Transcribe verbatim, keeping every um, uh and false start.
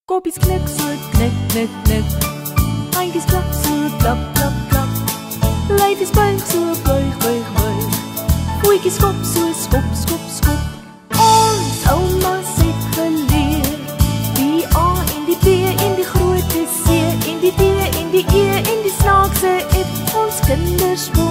Koppies knik so knik, knik, knik. Handjies klap so klap, klap, klap. Lyfies buig so buig, buig, buig. Voetjies skop so skop, skop, skop. Ons ouma's het geleer die A en die B en die groot C en die D en die E en die snaakse F. Ons kinders